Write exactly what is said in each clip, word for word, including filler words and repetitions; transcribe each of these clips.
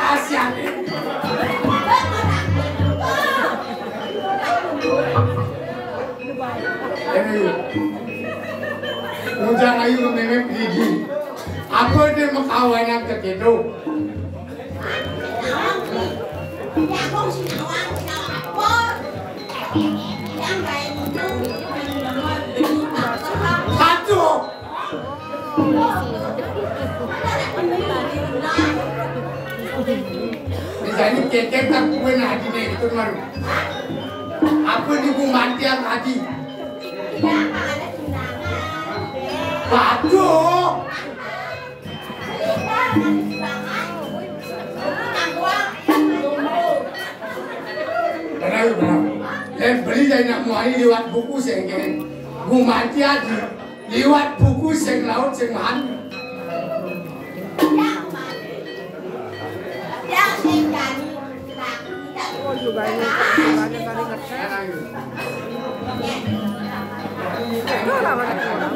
kasihan. Ujang ayu ke memek gigi. Aku ini makawan yang kekedo. Satu. Misalnya kekek tak kue nadi nih itu maru. Aku di mati yang tadi. Waduh. Benar benar. Dan beli dari nak muai lewat buku sengken. Gu mati aja. Lewat buku seng laut seng man. Oh juga ini ada kali ngetek. Itu lah mana orang.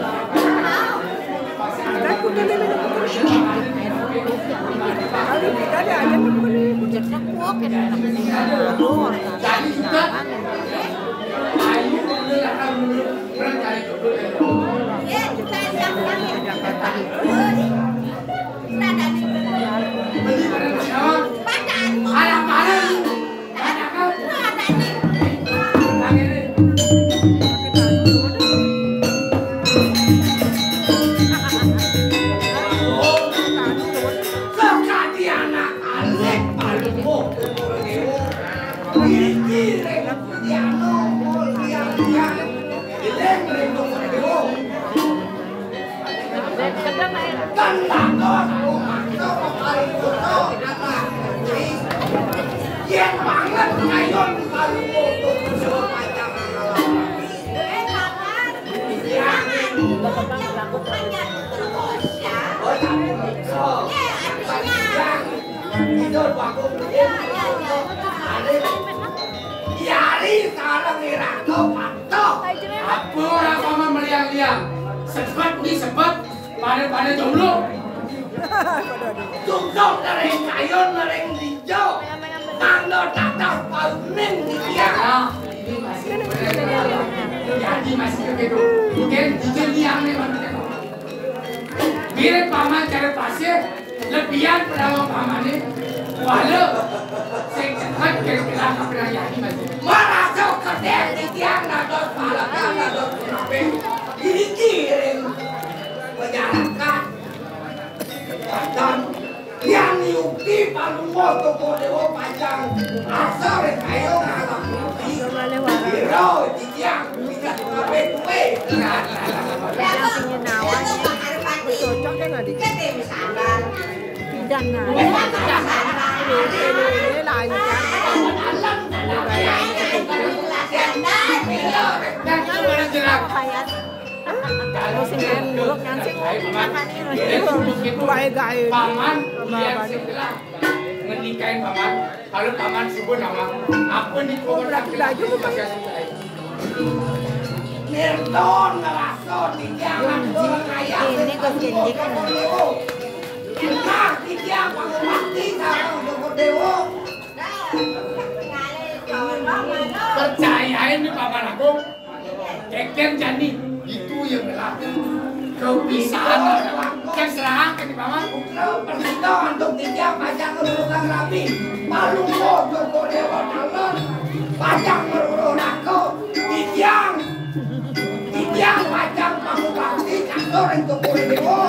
Ada kuda ni minum kuda. Kali kita ada aja kuda. Kuda kuok kan. Jadi kita. Ayu dulu lah kamu pernah cari dulu. Ya kita yang yang Jakarta. Kita ada di beli barang siapa? Padang. Alam barang. Yang banget ngayon kalau foto sama pacar. Jangan bukannya terkosya. Oh tak. Eh artinya. Itu bagus. Ya ya ya. Yari sekarang irato pantok. Apa orang mama meliang-liang? Sebab ni sebab pada-pada jomblo. Tunggu dari kayon mereng hijau. Tanda tatap pauning di tiang. Jadi masih begitu. Mungkin di tiang ni mana? Mirip paman cara pasir, lebihan pada paman ni. Walau saya cepat kira-kira kapal jadi masih. Merasuk kedek di tiang nados palak nados kenapa? Ini kirim penjarakan. Dan yang nyuki paling moto kodewo panjang asal kayo ngalang nyuki biro di tiang tidak kenapa kue Yang punya nawanya cocok kan adik. Dan nah, ini lain kan. Kalau singen dulu nyansing makan ini baik gaya. Paman biar setelah menikahin paman, kalau paman subuh nama apa nih kau lagi bukan? Nirton ngerasa di tiang ini kau janji kan? Nah di tiang pangmati sama untuk dewo. Percayain nih paman aku, keken jadi itu yang berlaku. Kepisahan adalah keserahkan di paman. Perintah untuk di tiang pajak kerurukan rapi. Palu motor kodewa dalam pajak merurun aku di tiang. Di tiang pajak pangmati kantor untuk kodewa.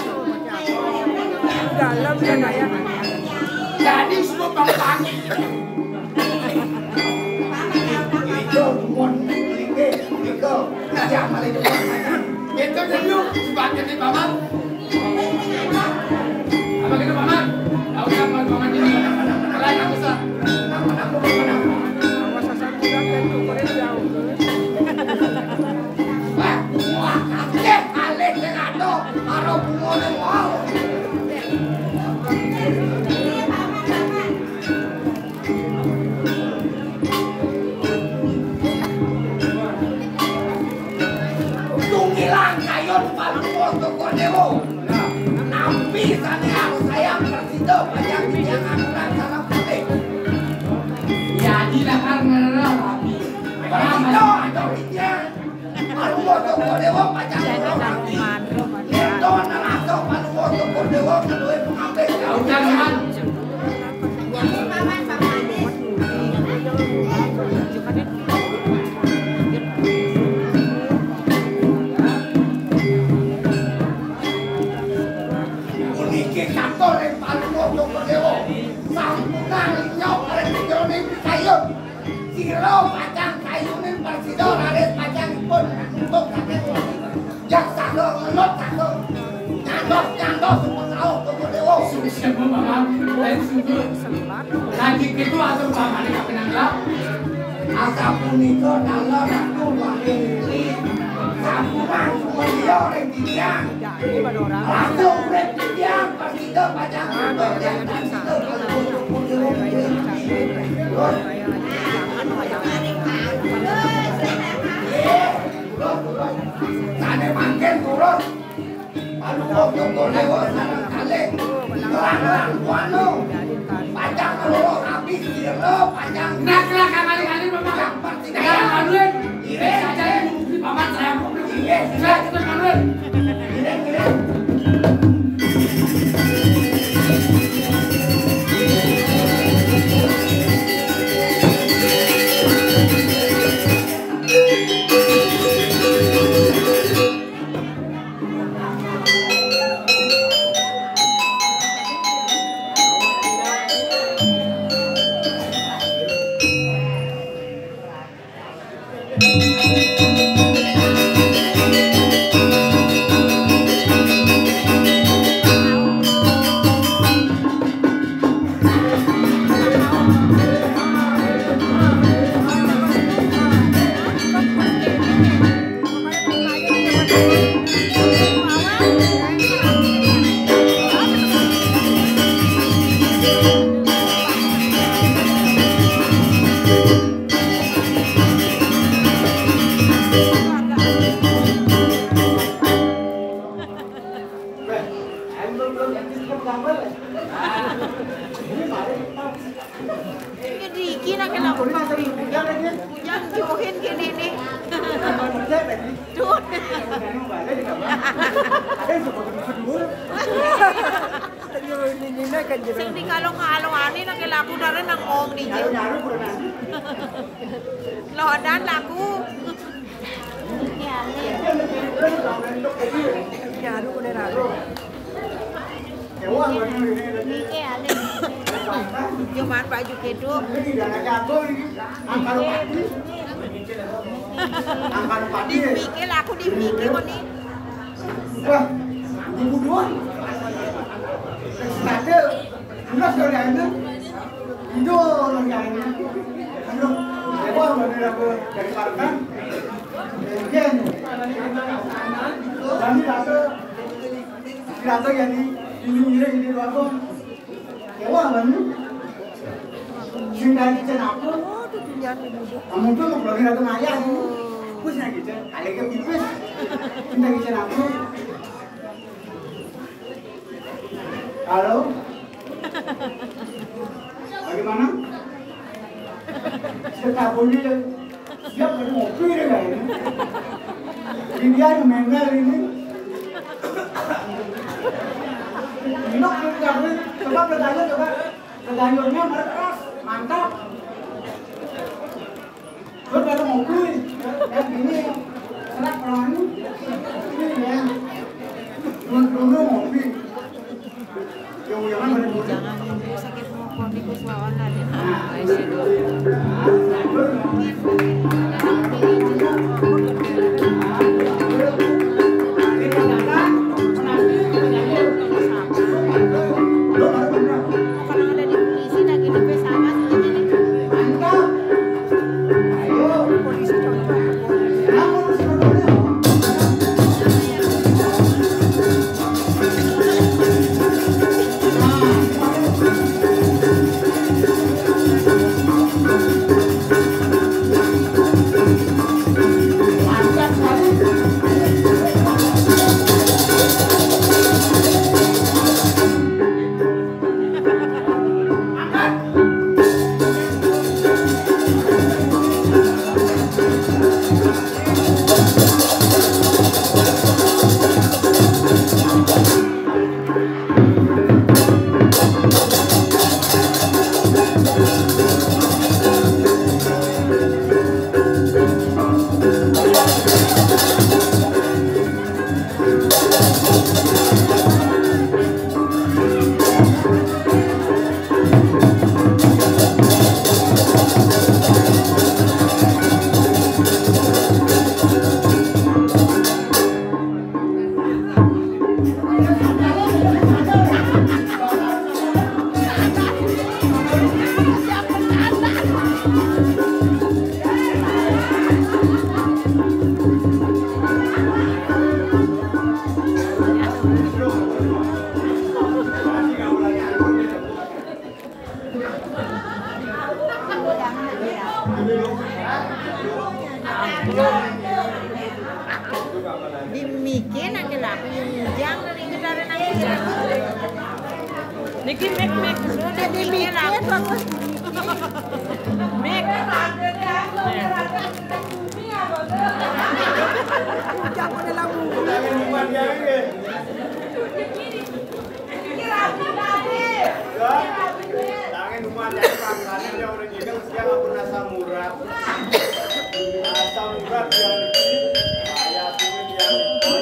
Dalam dan ayah. Jadi semua pangpang. Itu mon melike, itu jangan malah itu pangpang. Itu dulu sebagai di paman. Apa gitu paman? Tahu yang paman ini? Kalau yang besar, paman aku paman. Awas asal budak dan kukurin jauh. Wah, wah, kakek alik sengato, arah bungo dan wow. Tunggilang kayon paling foto kodewo. jangan salah kali. Jadi lah karena rapi. Itu ada dia. Kalau foto dewa pajang rapi. Itu nalaso kalau foto dewa kedua pengambil. Kau jangan. Paman paman deh. Uniki kantor yang paling foto dewa. Sampungan nyok oleh jodoh kayu. Siro pajang kayu ini persido laris pajang pun untuk kakek. Jak salo ngelot salo. Nyandos nyandos semua tahu foto dewa. Sudah siapa mama? Dan sudah. Lagi itu atau mama ni kau kenal lah? Asa puniko dalam aku wahili. Sampungan semua dia orang tiang. Langsung orang tiang persido pajang kantor yang persido kalau foto dewa. Sana makin turun. Palu ngomong golewo sana kali. Gelang-gelang kuano. Panjang telur habis dilo panjang. Nak nak kamari kali mama. Jangan maluin. Ini saja yang di paman saya. Iya, Saya kita maluin. gini-gini. Sing di kalong-kalongan ini nak laku dari nang ong ni je. Lodan laku. Ya lu kena lalu. Cuman baju kedu. Dipikir aku dipikir kau ni. Wah, ibu dua. Ada, enggak sudah ada. Itu orang yang ini. Aduh, dewa dari aku dari Parkan. Kemudian, kami rasa, rasa yang di ini ini ini aku. Dewa mana? Sindari cenaku. Kamu tu mau pergi lagi naya ni. Kus nak kita, kali ke pipis. Sindari cenaku. Halo? Bagaimana? Saya boleh siap pada mobil dia ini. Dia yang mengal ini. Minok kita boleh coba bertanya coba bertanyanya keras mantap. Terus pada mobil yang ini serak orang ini yang dulu mobil. Jangan sakit mokon di kuswawan tadi. Thank you. Dimikin aja lah, yang dari negara nanti. Niki mek mek sudah dimikin bagus. Mek. Jangan lagu. Tangan rumah dari pangkalan yang udah juga siapa pun asam murah, asam murah yang ayah tuh yang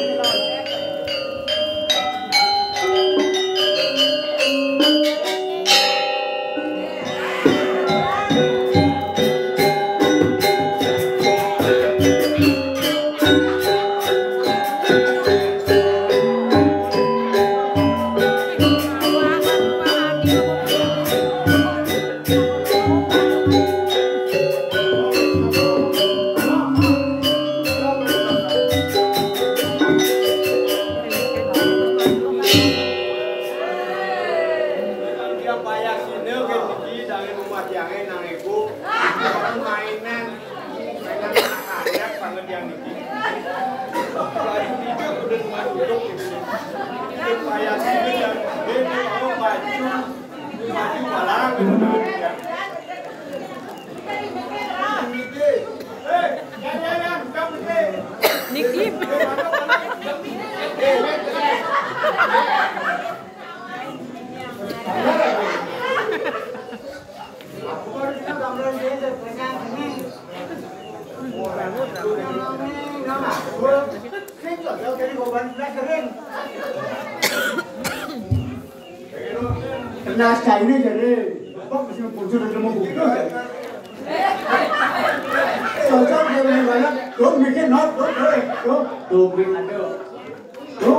Nas ini jadi, kok mesti muncul dari rumah buku? Cocok dia main banyak, tuh bikin not, tuh tuh tuh tuh bikin ada, tuh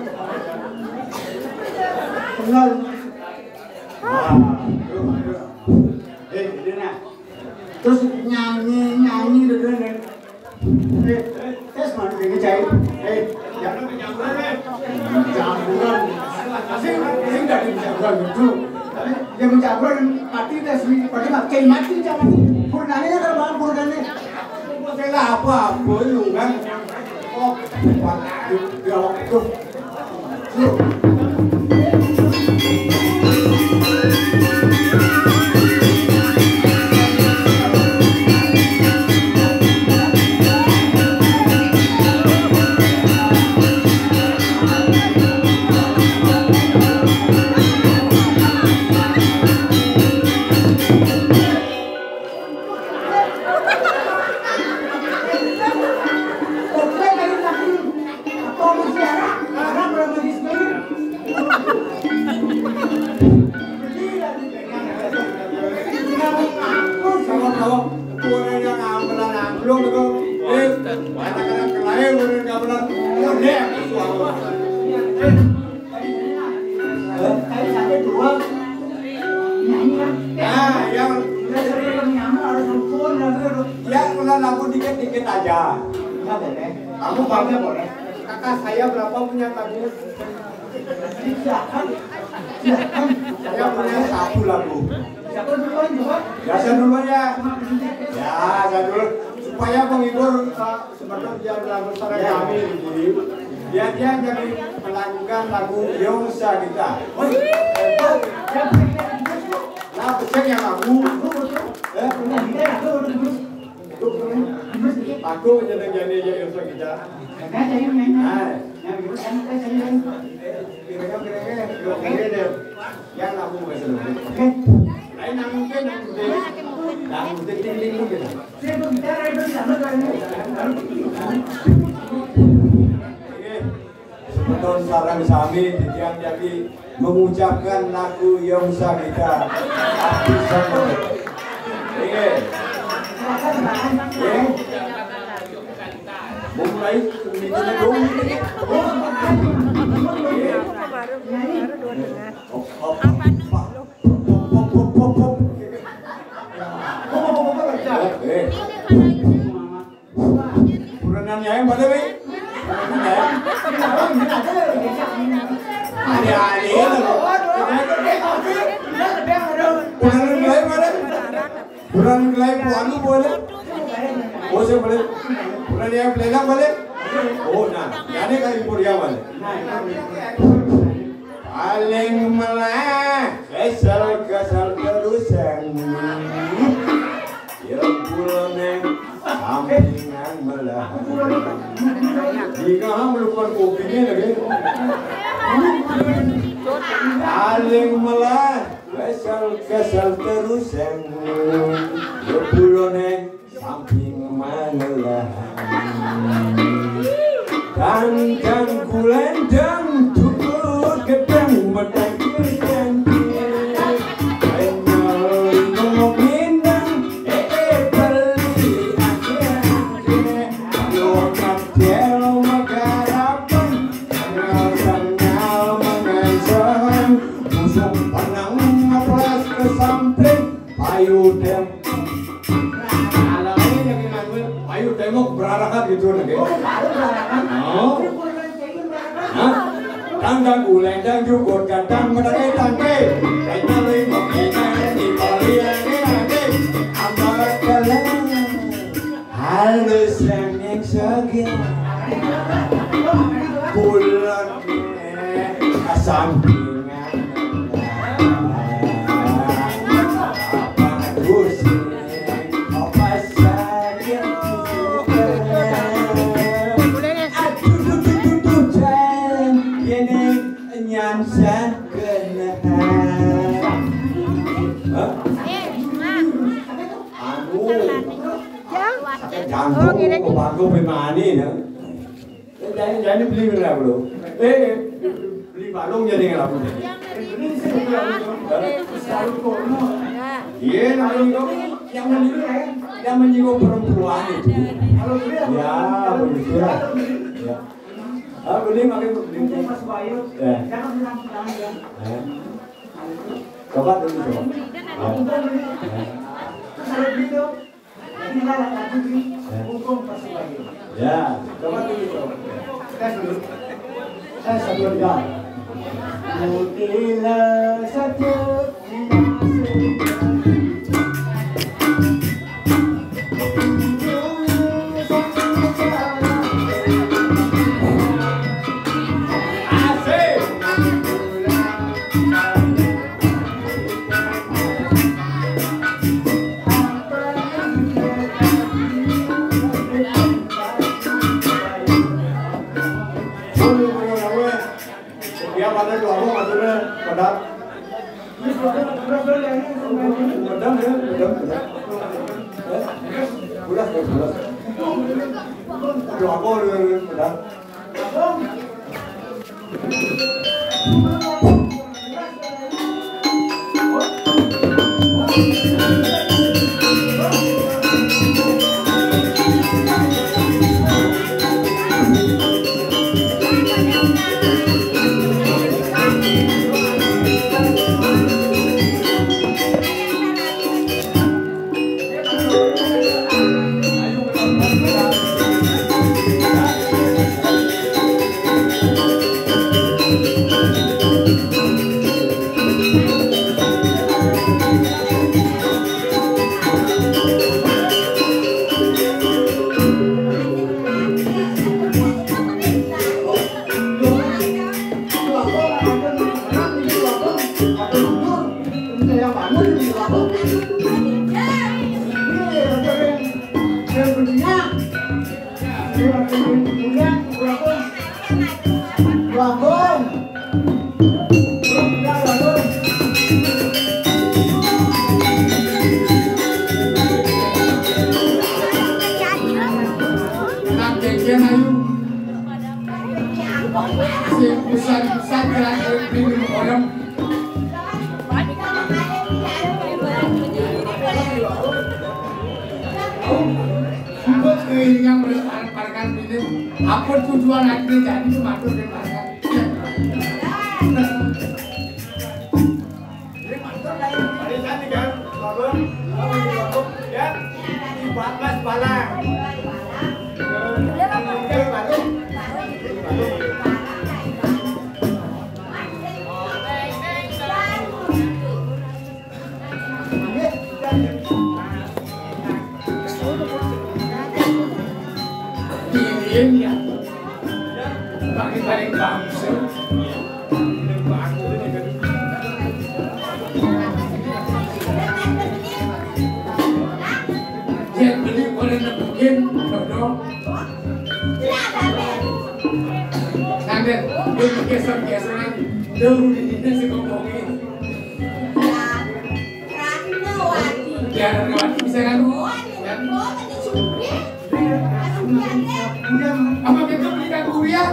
kenal, wah, eh ini nah, terus nyanyi nyanyi dulu nih, eh tes mana dia ngecai, eh jangan menyamburan, jamburan. Asing, asing dari mencaburan itu. Yang mencaburan mati tes pada mati mati jangan mati. Purnanya kalau bahan purnanya. Saya apa boleh kan? Oh, waktu dia waktu. Kamu bangga boleh? Kakak saya berapa punya tabungan? Silakan, silakan. Saya punya satu lagu. Siapa duluan juga? Ya saya duluan ya. Ya saya dulu. Supaya menghibur sebenarnya dia lagu sarang kami jadi dia dia jadi melakukan lagu Yongsa kita. Nah becek yang lagu. Eh punya dia lagu. Aku jadi jadi Yongsa kita. Nah, yang itu kan saya jadi kira-kira kira-kira deh. Yang lagu bahasa Indonesia. Oke. Lain yang mungkin yang mungkin yang mungkin tinggi mungkin. Saya berbicara itu sama kalian. Betul sarang sami yang jadi mengucapkan lagu Yongsa kita. Bisa boleh. Oke. Oke. Mulai ini dulu. Puranannya yang pada we. Ada ada. Bulan kelai puanu boleh? Oh saya boleh. Bulan yang pelega boleh? Oh nah, jadi kali purya boleh. Paling melek, kesal-kesal terusan. Ya bulan sampingan melah. Jika kamu lupa kopinya lagi. Paling melek, kesal-kesal terusan. Ya bulan sampingan melah. Dan-dan kulendang tukut gedang bedang gedang Enyol ngomindang ee beli ake-ake Yokat tel magarapan Nyal-nyal mengaisahan Musung panang ngaplas kesamping Payu dem Alangnya yang ngambil Payu demok berarakat gitu lagi Oh Tanggang ulendang jukut kadang menangis tangke Kayaknya lima kayaknya di kalian ini Amar kalian halus yang segar Bulan kesampingan Apa pusing Apa sakit Nyansan kenahan Anu Jantung Pemangku pemani Jadi jadi beli berapa belum? Eh beli balong jadi berapa? Iya namanya yang menyinggung yang menyinggung perempuan itu ya begitu ya. Ah, beli makin beli Mas Bayu. Ya. Jangan bilang tangan ya. Coba dulu coba. Kalau gitu, tinggal lagi di hukum Mas Bayu. Ya, coba dulu coba. Tes dulu. Tes satu jam. Mutila satu. Apa tujuan akhirnya jadi itu matur di mana? Hari cantik kan, bagus, ya, empat belas balang. Yen, dong. Nanti, gue geser-geseran, dulu ini sih ngomongin. Ya, Ratnawati bisa kan? Apa kita belikan kuliah?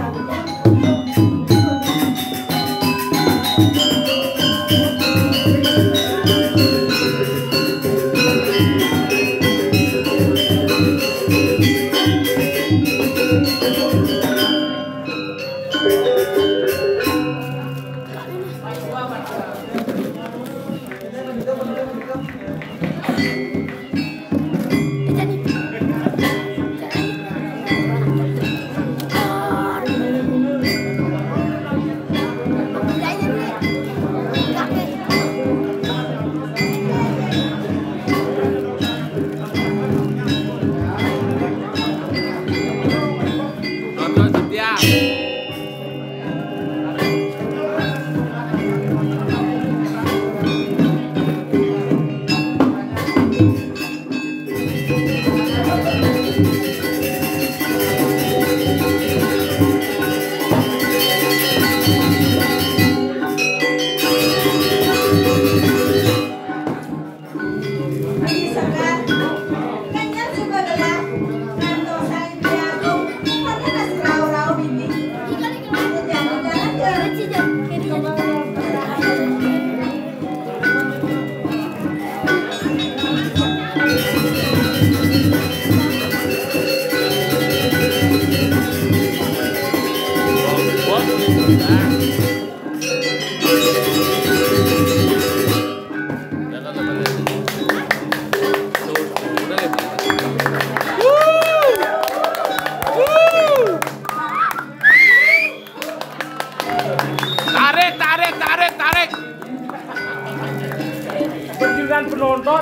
Penonton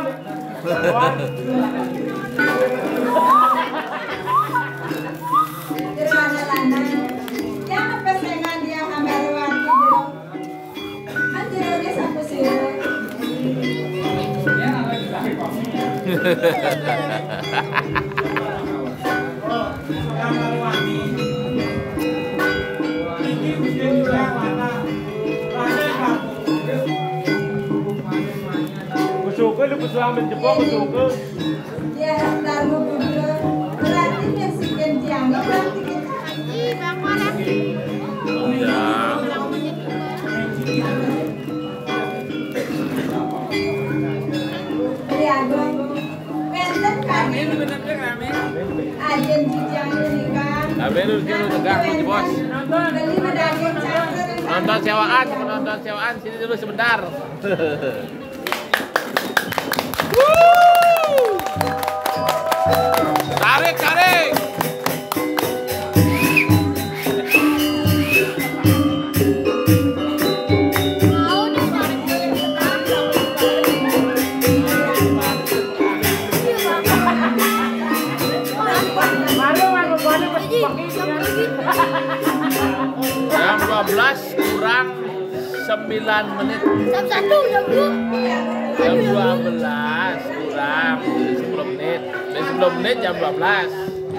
jangan pesengan dia ambil warna anjir dia sampai sini Suka lu pesulang menjebak suka. Dia taruh bubur. Berarti dia sekian tiang. Berarti kita. Ih, bang mana? Ya. Lihat dong. Benten kan? Amin, bener bener amin. Ajen tiang ini kan. Amin lu kira tegak lu bos. Beli medali catur. Nonton sewaan, nonton sewaan sini dulu sebentar. Tarik, tarik. Jam dua belas kurang sembilan menit. Jam satu, jam dua. Jam dua belas kurang sepuluh menit. Dan sepuluh menit jam dua belas.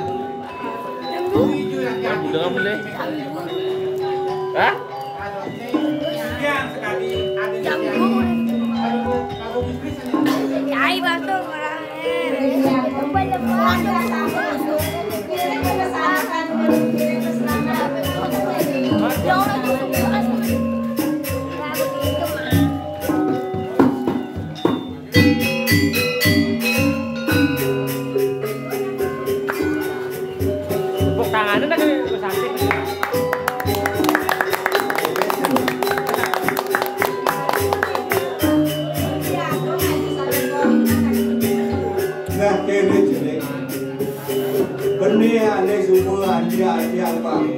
Jam dua menit. Hah? Jam dua. Cai batu merahnya. Banyak Tepuk tangannya tadi cantik. Nah, kene jeneng. Benih ane semua anja anja Pak.